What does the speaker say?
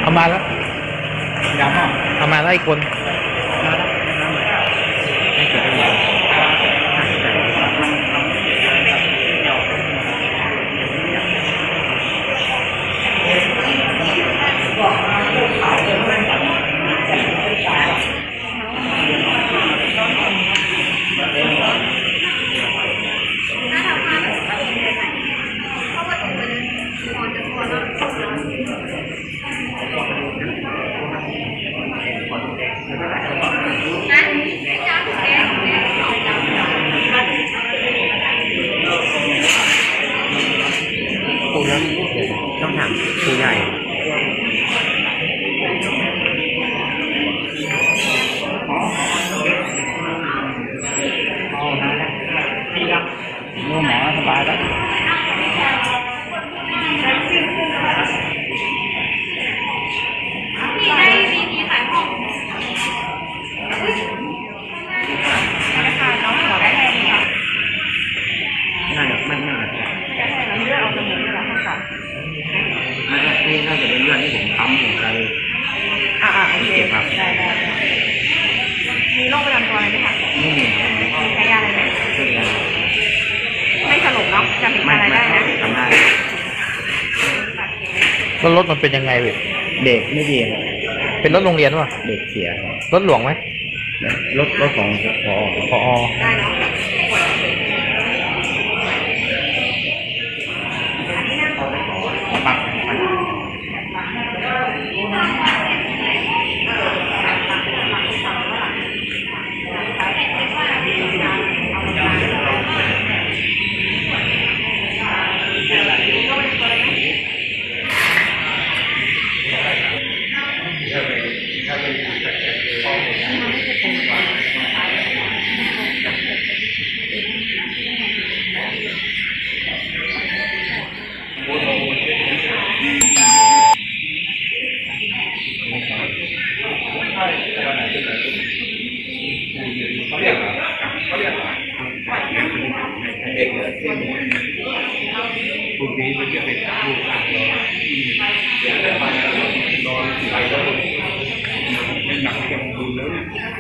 เอามาแล้วยาวมากเอามาแล้วอีกคนต้องถามผู้ใหญ่เมื่อหมอสบายแล้วพี่ได้มีขายของนะคะน้องขอได้แค่นี้ค่ะน่าจะไม่แค่นั้นเลือดเอาจมูกนี่แหละค่ะนี่น่าจะเป็นเลือดที่ผมทำอยู่ใจโอเคครับได้มีโรคประจำตัวอะไรไหมคะไม่มีใช้ยาอะไรไหมไม่สลบเนาะจำผิดอะไรได้นะทำได้แล้วรถมันเป็นยังไงเว้ยเด็กไม่ดีเป็นรถโรงเรียนวะเด็กเสียรถหลวงไหมรถของพอได้เนาะปักเด็กเลยพวกนี้มันจะเป็นลูกหลานเราอยากได้มานอนไปแล้วเป็นหนักเก็บดูแล้ว